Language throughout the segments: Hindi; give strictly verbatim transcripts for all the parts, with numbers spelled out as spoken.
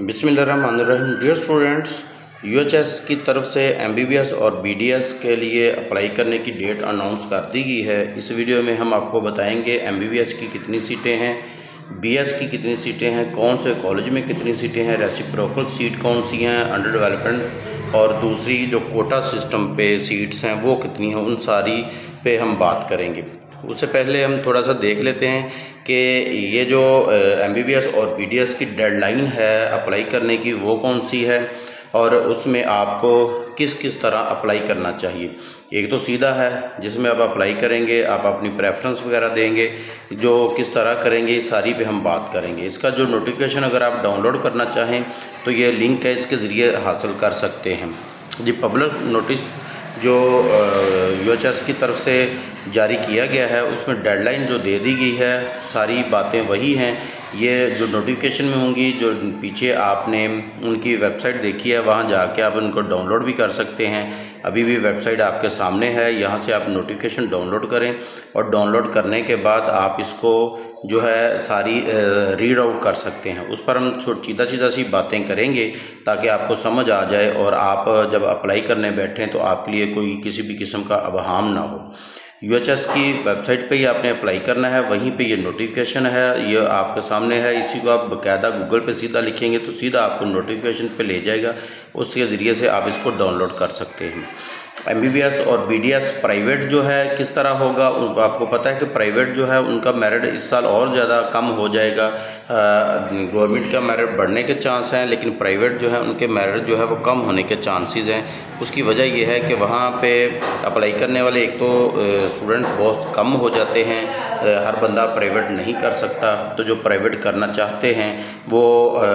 बिस्मिल्लाहिर्रहमानिर्रहीम। डियर स्टूडेंट्स, यूएचएस की तरफ से एमबीबीएस और बीडीएस के लिए अप्लाई करने की डेट अनाउंस कर दी गई है। इस वीडियो में हम आपको बताएंगे एमबीबीएस की कितनी सीटें हैं, बीएस की कितनी सीटें हैं, कौन से कॉलेज में कितनी सीटें हैं, रेसिप्रोकल सीट कौन सी हैं, अंडर डेवलपमेंट और दूसरी जो कोटा सिस्टम पे सीट्स हैं वो कितनी हैं, उन सारी पे हम बात करेंगे। उससे पहले हम थोड़ा सा देख लेते हैं कि ये जो एमबीबीएस और बीडीएस की डेडलाइन है अप्लाई करने की वो कौन सी है और उसमें आपको किस किस तरह अप्लाई करना चाहिए। एक तो सीधा है जिसमें आप अप्लाई करेंगे, आप अपनी प्रेफरेंस वगैरह देंगे, जो किस तरह करेंगे इस सारी पे हम बात करेंगे। इसका जो नोटिफिकेशन अगर आप डाउनलोड करना चाहें तो ये लिंक है, इसके ज़रिए हासिल कर सकते हैं। जी, पब्लिक नोटिस जो यूएचएस की तरफ से जारी किया गया है उसमें डेडलाइन जो दे दी गई है सारी बातें वही हैं। ये जो नोटिफिकेशन में होंगी, जो पीछे आपने उनकी वेबसाइट देखी है वहाँ जाके आप उनको डाउनलोड भी कर सकते हैं। अभी भी वेबसाइट आपके सामने है, यहाँ से आप नोटिफिकेशन डाउनलोड करें और डाउनलोड करने के बाद आप इसको जो है सारी रीड आउट कर सकते हैं। उस पर हम छोटी सीधा सीधा सी बातें करेंगे ताकि आपको समझ आ जाए और आप जब अप्लाई करने बैठें तो आपके लिए कोई किसी भी किस्म का अबहाम ना हो। यूएचएस की वेबसाइट पे ही आपने अप्लाई करना है, वहीं पे ये नोटिफिकेशन है, ये आपके सामने है। इसी को आप बाकायदा गूगल पे सीधा लिखेंगे तो सीधा आपको नोटिफिकेशन पे ले जाएगा, उसके ज़रिए से आप इसको डाउनलोड कर सकते हैं। एमबीबीएस और बीडीएस प्राइवेट जो है किस तरह होगा, उनको आपको पता है कि प्राइवेट जो है उनका मेरिट इस साल और ज़्यादा कम हो जाएगा। गवर्नमेंट का मेरिट बढ़ने के चांस हैं लेकिन प्राइवेट जो है उनके मेरिट जो है वो कम होने के चांसेस हैं। उसकी वजह यह है कि वहाँ पे अप्लाई करने वाले एक तो स्टूडेंट बहुत कम हो जाते हैं, हर बंदा प्राइवेट नहीं कर सकता, तो जो प्राइवेट करना चाहते हैं वो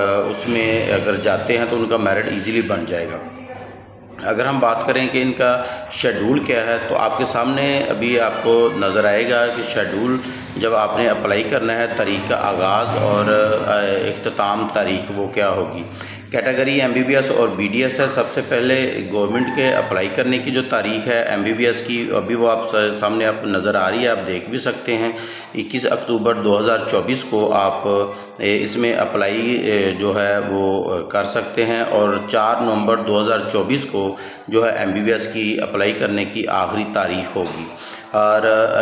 उसमें अगर जाते हैं तो उनका मेरिट ईज़िली बन जाएगा। अगर हम बात करें कि इनका शेड्यूल क्या है तो आपके सामने अभी आपको नज़र आएगा कि शेड्यूल जब आपने अप्लाई करना है, तारीख़ का आगाज़ और इख्तिताम तारीख़ वो क्या होगी। कैटेगरी एमबीबीएस और बीडीएस है। सबसे पहले गवर्नमेंट के अप्लाई करने की जो तारीख़ है एमबीबीएस की, अभी वो आप सामने आप नज़र आ रही है, आप देख भी सकते हैं। इक्कीस अक्टूबर दो हज़ार चौबीस को आप इसमें अप्लाई जो है वो कर सकते हैं और चार नवंबर दो हज़ार चौबीस को जो है एमबीबीएस की अप्लाई करने की आखिरी तारीख़ होगी और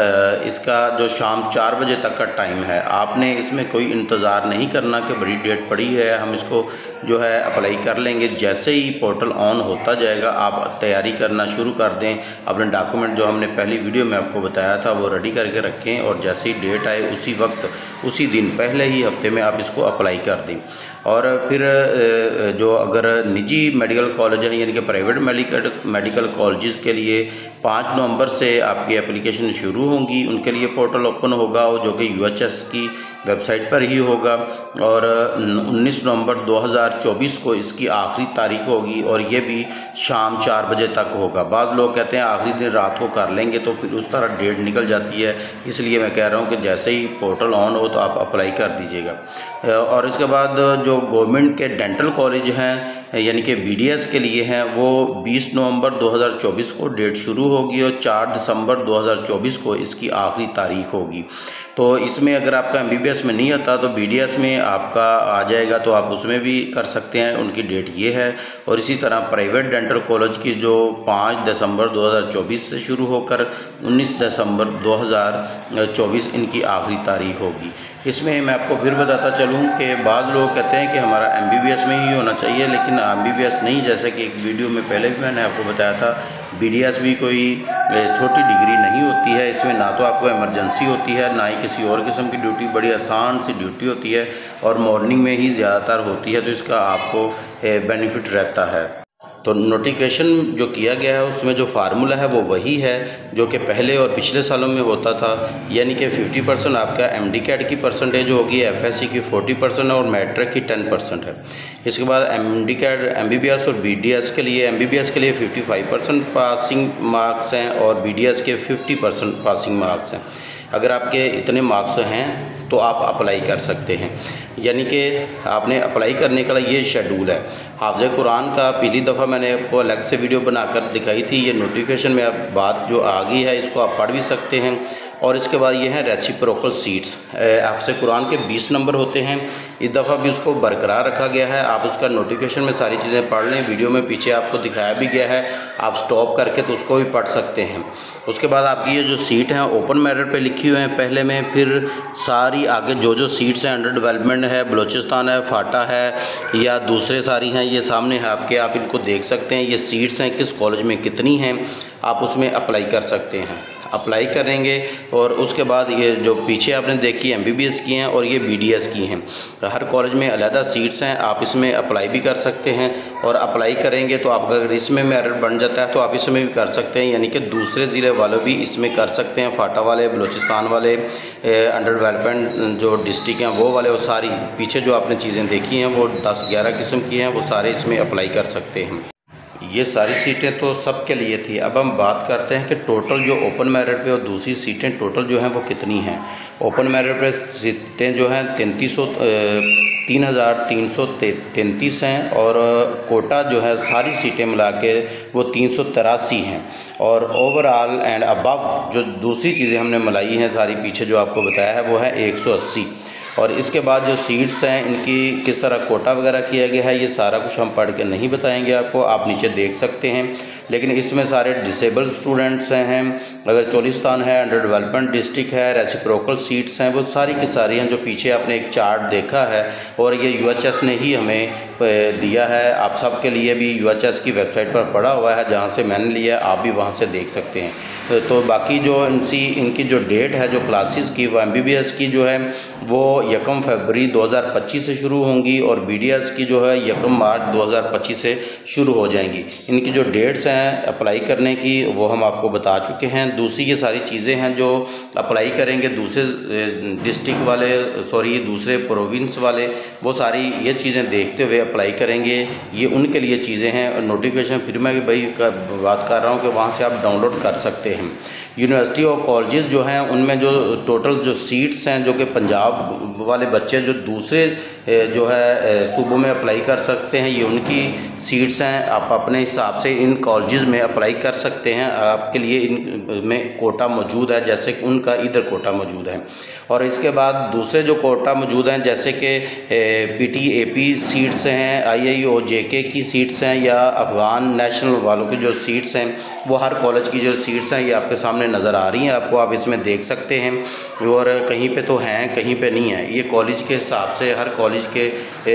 इसका जो शाम चार बजे तक का टाइम है। आपने इसमें कोई इंतज़ार नहीं करना कि बड़ी डेट पड़ी है हम इसको जो है अप्लाई कर लेंगे। जैसे ही पोर्टल ऑन होता जाएगा आप तैयारी करना शुरू कर दें, अपने डॉक्यूमेंट जो हमने पहली वीडियो में आपको बताया था वो रेडी करके रखें और जैसे ही डेट आए उसी वक्त उसी दिन पहले ही हफ्ते में आप इसको अप्लाई कर दें। और फिर जो अगर निजी मेडिकल कॉलेज हैं यानी कि प्राइवेट मेडिकल मेडिकल कॉलेजेस के लिए पाँच नवंबर से आपकी एप्लीकेशन शुरू होंगी, उनके लिए पोर्टल ओपन होगा जो कि यूएचएस की वेबसाइट पर ही होगा और उन्नीस नवंबर दो हज़ार चौबीस को इसकी आखिरी तारीख होगी और ये भी शाम चार बजे तक होगा। बाद लोग कहते हैं आखिरी दिन रात को कर लेंगे तो फिर उस तरह डेट निकल जाती है, इसलिए मैं कह रहा हूँ कि जैसे ही पोर्टल ऑन हो तो आप अप्लाई कर दीजिएगा। और इसके बाद जो गवर्नमेंट के डेंटल कॉलेज हैं यानी कि बीडीएस के लिए हैं वो बीस नवंबर दो हज़ार चौबीस को डेट शुरू होगी और चार दिसंबर दो हज़ार चौबीस को इसकी आखिरी तारीख होगी। तो इसमें अगर आपका एमबीबीएस में नहीं आता तो बीडीएस में आपका आ जाएगा तो आप उसमें भी कर सकते हैं, उनकी डेट ये है। और इसी तरह प्राइवेट डेंटल कॉलेज की जो पाँच दिसंबर दो हज़ार चौबीस से शुरू होकर उन्नीस दिसंबर दो हज़ार चौबीस इनकी आखिरी तारीख होगी। इसमें मैं आपको फिर बताता चलूँ कि बाद लोग कहते हैं कि हमारा एमबीबीएस में ही होना चाहिए, लेकिन एमबीबीएस नहीं, जैसे कि एक वीडियो में पहले भी मैंने आपको बताया था बीडीएस भी कोई छोटी डिग्री नहीं होती है। इसमें ना तो आपको इमरजेंसी होती है ना ही किसी और किस्म की ड्यूटी, बड़ी आसान सी ड्यूटी होती है और मॉर्निंग में ही ज़्यादातर होती है, तो इसका आपको बेनिफिट रहता है। तो नोटिफिकेशन जो किया गया है उसमें जो फार्मूला है वो वही है जो कि पहले और पिछले सालों में होता था, यानी कि पचास परसेंट आपका एमडी कैट की परसेंटेज होगी, एफएससी की चालीस परसेंट और मैट्रिक की दस परसेंट है। इसके बाद एमडी कैट एमबीबीएस और बीडीएस के लिए एमबीबीएस के लिए पचपन परसेंट पासिंग मार्क्स हैं और बीडीएस के पचास परसेंट पासिंग मार्क्स हैं। अगर आपके इतने मार्क्स हैं तो आप अप्लाई कर सकते हैं, यानी कि आपने अप्लाई करने का ये शेड्यूल है। हाफ़िज़ कुरान का पहली दफ़ा मैंने आपको अलग से वीडियो बनाकर दिखाई थी। ये नोटिफिकेशन में अब बात जो आ गई है इसको आप पढ़ भी सकते हैं। और इसके बाद ये है रेसिप्रोकल सीट्स। हाफ़िज़ कुरान के बीस नंबर होते हैं, इस दफ़ा भी उसको बरकरार रखा गया है। आप उसका नोटिफिकेशन में सारी चीज़ें पढ़ लें, वीडियो में पीछे आपको दिखाया भी गया है, आप स्टॉप करके तो उसको भी पढ़ सकते हैं। उसके बाद आपकी ये जो सीट हैं ओपन मेरिट पे लिखी हुई हैं पहले में, फिर सारी आगे जो जो सीट्स हैं अंडर डेवलपमेंट है, बलूचिस्तान है, फाटा है या दूसरे सारी हैं, ये सामने है आपके, आप इनको देख सकते हैं। ये सीट्स हैं किस कॉलेज में कितनी हैं, आप उसमें अप्लाई कर सकते हैं। अप्लाई करेंगे और उसके बाद ये जो पीछे आपने देखी एमबीबीएस की हैं और ये बीडीएस की हैं। हर कॉलेज में अलग सीट्स हैं, आप इसमें अप्लाई भी कर सकते हैं। और अप्लाई करेंगे तो आप अगर इसमें मेरिट बन जाता है तो आप इसमें भी कर सकते हैं, यानी कि दूसरे ज़िले वाले भी इसमें कर सकते हैं। फाटा वाले, बलूचिस्तान वाले, अंडर डेवलपमेंट जो डिस्ट्रिक्ट हैं वो वाले, वो सारी पीछे जो आपने चीज़ें देखी हैं वो दस ग्यारह किस्म की हैं, वो सारे इसमें अप्लाई कर सकते हैं। ये सारी सीटें तो सबके लिए थी। अब हम बात करते हैं कि टोटल जो ओपन मेरिट पे और दूसरी सीटें टोटल जो हैं वो कितनी हैं। ओपन मेरिट पे सीटें जो हैं तैंतीस सौ तीन हज़ार तीन सौ तैंतीस हैं और कोटा जो है सारी सीटें मिला के वो तीन सौ तिरासी हैं। और ओवरऑल एंड अबव जो दूसरी चीज़ें हमने मिलाई हैं सारी पीछे जो आपको बताया है वो है एक सौ अस्सी। और इसके बाद जो सीट्स हैं इनकी किस तरह कोटा वगैरह किया गया है ये सारा कुछ हम पढ़ के नहीं बताएंगे आपको, आप नीचे देख सकते हैं। लेकिन इसमें सारे डिसेबल स्टूडेंट्स हैं, अगर चोलिस्तान है, अंडर डेवलपमेंट डिस्ट्रिक्ट है, रेसिप्रोकल सीट्स हैं, वो सारी की सारी हैं जो पीछे आपने एक चार्ट देखा है। और ये यूएचएस ने ही हमें दिया है, आप सब के लिए भी यूएचएस की वेबसाइट पर पड़ा हुआ है, जहाँ से मैंने लिया आप भी वहाँ से देख सकते हैं। तो बाकी जो इनसी इनकी जो डेट है जो क्लासेस की वो एमबीबीएस की जो है वो यकम फरवरी दो हज़ार पच्चीस से शुरू होंगी और बीडीएस की जो है यकम मार्च दो हज़ार पच्चीस से शुरू हो जाएंगी। इनकी जो डेट्स हैं अप्लाई करने की वो हम आपको बता चुके हैं। दूसरी ये सारी चीज़ें हैं जो अप्लाई करेंगे दूसरे डिस्ट्रिक्ट वाले, सॉरी दूसरे प्रोविंस वाले, वो सारी ये चीज़ें देखते हुए अप्लाई करेंगे। ये उनके लिए चीज़ें हैं। नोटिफिकेशन फिर मैं भाई का बात कर रहा हूँ कि वहाँ से आप डाउनलोड कर सकते हैं। यूनिवर्सिटी और कॉलेजेस जो हैं उनमें जो टोटल जो सीट्स हैं जो कि पंजाब वाले बच्चे जो दूसरे जो है सूबों में अप्लाई कर सकते हैं, ये उनकी सीट्स हैं। आप अपने हिसाब से इन कॉलेजेस में अप्लाई कर सकते हैं, आपके लिए इन में कोटा मौजूद है जैसे कि उनका इधर कोटा मौजूद है। और इसके बाद दूसरे जो कोटा मौजूद हैं जैसे कि पीटी एपी सीट्स हैं, आईआई और जेके की सीट्स हैं या अफ़गान नेशनल वालों की जो सीट्स हैं, वो हर कॉलेज की जो सीट्स हैं ये आपके सामने नज़र आ रही हैं, आपको आप इसमें देख सकते हैं। और कहीं पे तो हैं कहीं पे नहीं है, ये कॉलेज के हिसाब से हर कॉलेज के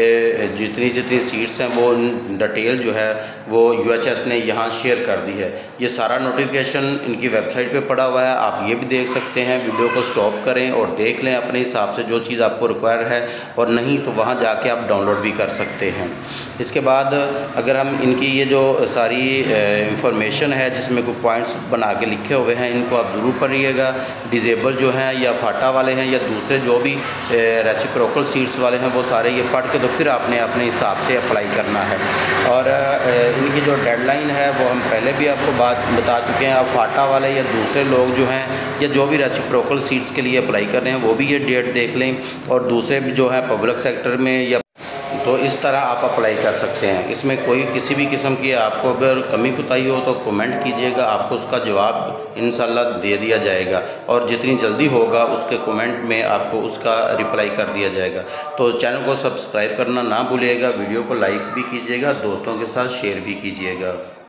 जितनी जितनी सीट्स हैं वो डिटेल जो है वो यूएचएस ने यहाँ शेयर कर दी है। ये सारा नोटिफिकेशन इनकी वेबसाइट पे पड़ा हुआ है, आप ये भी देख सकते हैं। वीडियो को स्टॉप करें और देख लें अपने हिसाब से जो चीज़ आपको रिक्वायर है, और नहीं तो वहाँ जाके आप डाउनलोड भी कर सकते हैं। इसके बाद अगर हम इनकी ये जो सारी इंफॉर्मेशन है जिसमें कोई पॉइंट्स बना के लिखे हुए हैं, इनको आप ज़रूर पढ़िएगा। डिजेबल जो हैं या फाटा वाले हैं या दूसरे जो भी रेसिप्रोकल सीट्स वाले हैं वो सारे ये पढ़ के तो फिर आपने अपने हिसाब से अप्लाई करना है। और इनकी जो डेडलाइन है वो हम पहले भी आपको बात बता चुके हैं। आप फाटा वाले या दूसरे लोग जो हैं या जो भी रेसिप्रोकल सीट्स के लिए अप्लाई कर रहे हैं वो भी ये डेट देख लें। और दूसरे जो है पब्लिक सेक्टर में या तो इस तरह आप अप्लाई कर सकते हैं। इसमें कोई किसी भी किस्म की आपको अगर कमी कुताही हो तो कमेंट कीजिएगा, आपको उसका जवाब इंशाल्लाह दे दिया जाएगा। और जितनी जल्दी होगा उसके कमेंट में आपको उसका रिप्लाई कर दिया जाएगा। तो चैनल को सब्सक्राइब करना ना भूलिएगा, वीडियो को लाइक भी कीजिएगा, दोस्तों के साथ शेयर भी कीजिएगा।